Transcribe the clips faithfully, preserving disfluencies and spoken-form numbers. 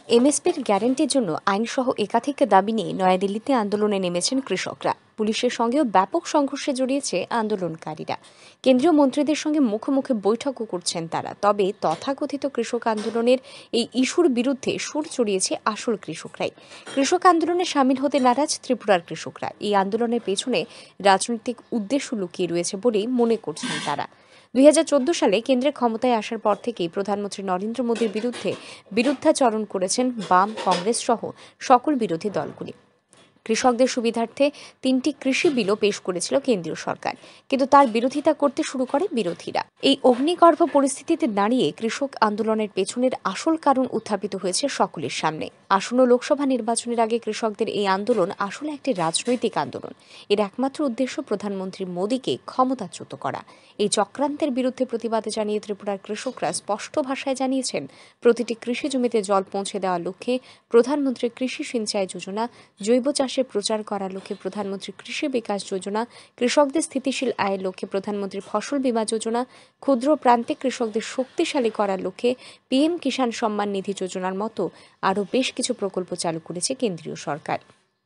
এমএসপির গ্যারান্টির জন্য আইনসহ একাধিক দাবি নিয়ে নয়াদিল্লিতে আন্দোলনে নেমেছেন কৃষকরা। পুলিশের সঙ্গেও ব্যাপক সংঘর্ষে জড়িয়েছে আন্দোলনকারীরা। কেন্দ্রীয় মন্ত্রীদের সঙ্গে মুখে মুখে বৈঠকও করছেন তারা। তবে তথাকথিত কৃষক আন্দোলনের এই ইস্যুর বিরুদ্ধে সুর চড়িয়েছে আসল কৃষকরাই। কৃষক আন্দোলনে সামিল হতে নারাজ ত্রিপুরার কৃষকরা। এই আন্দোলনের পেছনে রাজনৈতিক উদ্দেশ্য লুকিয়ে রয়েছে বলেই মনে করছেন তারা। দুই হাজার চোদ্দ সালে কেন্দ্রে ক্ষমতায় আসার পর থেকেই প্রধানমন্ত্রী নরেন্দ্র মোদীর বিরুদ্ধে বিরুদ্ধাচরণ করেছেন বাম, কংগ্রেস সহ সকল বিরোধী দলগুলি। কৃষকদের সুবিধার্থে তিনটি কৃষি বিলও পেশ করেছিল কেন্দ্রীয় সরকার, কিন্তু তার বিরোধিতা করতে শুরু করে বিরোধীরা। এই অগ্নিগর্ভ পরিস্থিতিতে দাঁড়িয়ে কৃষক আন্দোলনের পেছনের আসল কারণ উত্থাপিত হয়েছে সকলের সামনে। আসন্ন লোকসভা নির্বাচনের আগে কৃষকদের এই আন্দোলন আসলে একটি রাজনৈতিক আন্দোলন। এর একমাত্র উদ্দেশ্য প্রধানমন্ত্রী মোদীকে ক্ষমতাচ্যুত করা। এই চক্রান্তের বিরুদ্ধে প্রতিবাদ জানিয়ে ত্রিপুরার কৃষকরা স্পষ্ট ভাষায় জানিয়েছেন, প্রতিটি কৃষি জমিতে জল পৌঁছে দেওয়ার লক্ষ্যে প্রধানমন্ত্রী কৃষি সিঞ্চাই যোজনা, জৈব চাষে প্রচার করার লক্ষ্যে প্রধানমন্ত্রী কৃষি বিকাশ যোজনা, কৃষকদের স্থিতিশীল আয়ের লক্ষ্যে প্রধানমন্ত্রী ফসল বীমা যোজনা, ক্ষুদ্র প্রান্তিক কৃষকদের শক্তিশালী করার লক্ষ্যে পিএম কিষাণ সম্মান নিধি যোজনার মতো আরও বেশ কিছু প্রকল্প চালু করেছে কেন্দ্রীয় সরকার।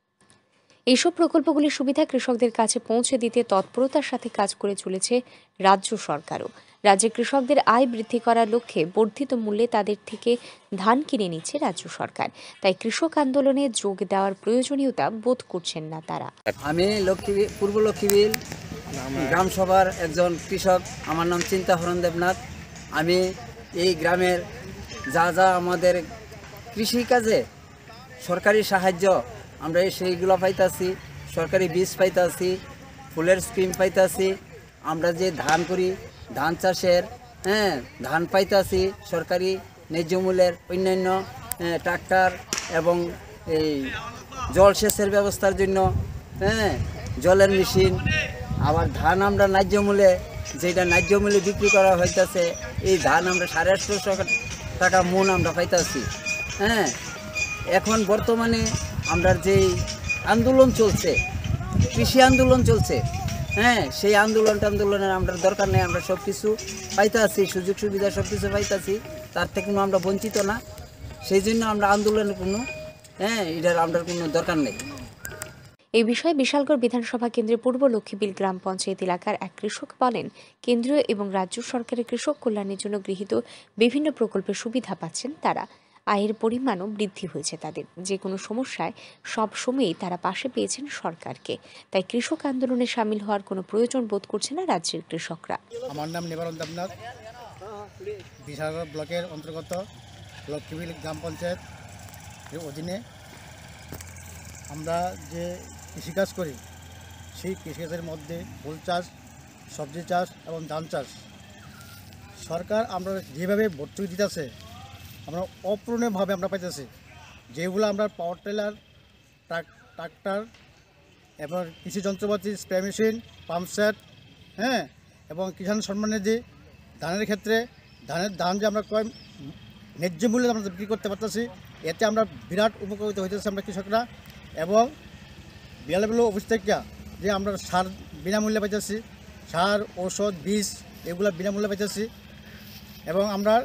এইসব প্রকল্পগুলির সুবিধা কৃষকদের কাছে পৌঁছে দিতে তৎপরতার সাথে কাজ করে চলেছে রাজ্য সরকারও। রাজ্যের কৃষকদের আয় বৃদ্ধি করার লক্ষ্যে বর্ধিত মূল্যে তাদের থেকে ধান কিনে নিচ্ছে রাজ্য সরকার। তাই কৃষক আন্দোলনে যোগ দেওয়ার প্রয়োজনীয়তা বোধ করছেন না তারা। আমি লক্ষ্মী পূর্ব লক্ষ্মীবিল গ্রাম সভার একজন কৃষক। আমার নাম চিন্তাহরণ দেবনাথ। আমি এই গ্রামের যা যা আমাদের কৃষিকাজে সরকারি সাহায্য আমরা সেইগুলো পাইতাছি, সরকারি বীজ পাইতাছি, ফুলের স্কিম পাইতাছি, আমরা যে ধান করি ধান চাষের হ্যাঁ ধান পাইতাছি সরকারি ন্যায্য মূল্যের, অন্যান্য ট্রাক্টর এবং এই জলসেচের ব্যবস্থার জন্য হ্যাঁ জলের মেশিন, আবার ধান আমরা ন্যায্য মূল্যে যেটা ন্যায্য মূল্যে বিক্রি করা হইতেছে এই ধান আমরা সাড়ে আটশোশো টাকা মন আমরা পাইতাছি। হ্যাঁ এখন বর্তমানে আমরা যেই আন্দোলন চলছে, কৃষি আন্দোলন চলছে, হ্যাঁ সেই আন্দোলন আন্দোলনের আমরা দরকার নেই, আমরা সব কিছু পাইতাছি, সুযোগ সুবিধা সব কিছু পাইতাছি, তার থেকে কোনো আমরা বঞ্চিত না। সেই জন্য আমরা আন্দোলনের কোনো হ্যাঁ এটার আমরা কোনো দরকার নেই। এই বিষয়ে বিশালগড় বিধানসভা কেন্দ্রের পূর্ব লক্ষ্মীবিল গ্রাম পঞ্চায়েত এলাকার এক কৃষক বলেন, কেন্দ্রীয় এবং রাজ্য সরকারের কৃষক কল্যাণের জন্য গৃহীত বিভিন্ন প্রকল্পের সুবিধা পাচ্ছেন তারা। আয়ের পরিমাণও বৃদ্ধি হয়েছে তাদের। যে কোনো সমস্যায় সব সময়ই তারা পাশে পেয়েছেন সরকারকে। তাই কৃষক আন্দোলনে সামিল হওয়ার কোনো প্রয়োজন বোধ করছে না রাজ্যের কৃষকরা। আমার নাম নিবারণ দেবনাথ, বিশালগড় ব্লকের অন্তর্গত লক্ষ্মীবিল গ্রাম পঞ্চায়েত এর অধীনে আমরা যে কৃষিকাজ করি সেই কৃষিকাজের মধ্যে ফুল চাষ, সবজি চাষ এবং ধান চাষ। সরকার আমরা যেভাবে ভর্তুকি দিতেছে আমরা অপূর্ণভাবে আমরা পাইতেছি, যেগুলো আমরা পাওয়ার টিলার, ট্রাক্টর এবং কৃষি যন্ত্রপাতি, স্প্রে মেশিন, পাম্পসেট হ্যাঁ এবং কিষাণ সম্মান নিধি, ধানের ক্ষেত্রে ধানের ধান যে আমরা কয় ন্যায্য মূল্যে আমরা বিক্রি করতে পারতেছি, এতে আমরা বিরাট উপকৃত হইতেছি আমরা কৃষকরা। এবং বিএলএফ অফিস থেকে যে আমরা সার বিনামূল্যে পাইতেছি, সার, ঔষধ, বীজ এগুলো বিনামূল্যে পাইতেছি। এবং আমরা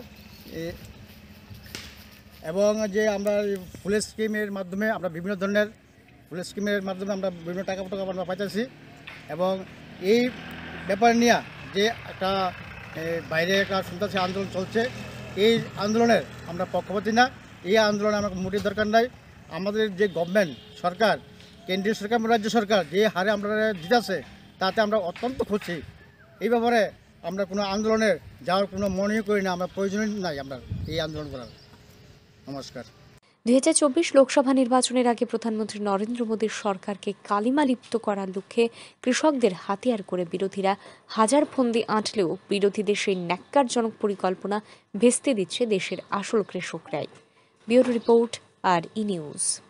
এবং যে আমরা ফুলের স্কিমের মাধ্যমে আমরা বিভিন্ন ধরনের ফুলের স্কিমের মাধ্যমে আমরা বিভিন্ন টাকা টাকা আমরা পাইতেছি। এবং এই ব্যাপার নিয়ে যে একটা বাইরে একটা সন্ত্রাসী আন্দোলন চলছে, এই আন্দোলনের আমরা পক্ষপাতী না। এই আন্দোলনে আমার মোটের দরকার নাই। আমাদের যে গভর্নমেন্ট সরকার, কেন্দ্রীয় সরকার, রাজ্য সরকার যে হারে আমরা দিতেছে তাতে আমরা অত্যন্ত খুশি। এই ব্যাপারে আমরা কোনো আন্দোলনের যাওয়ার কোনো মনেই করি না, আমরা প্রয়োজন নাই আমরা এই আন্দোলন করার। নমস্কার। দুই হাজার চব্বিশ লোকসভা নির্বাচনের আগে প্রধানমন্ত্রী নরেন্দ্র মোদীর সরকারকে কালিমা লিপ্ত করার লক্ষ্যে কৃষকদের হাতিয়ার করে বিরোধীরা হাজার ফন্দি আঁটলেও বিরোধীদের সেই ন্যাক্কারজনক পরিকল্পনা ভেস্তে দিচ্ছে দেশের আসল কৃষকরাই। Bureau report, R E news.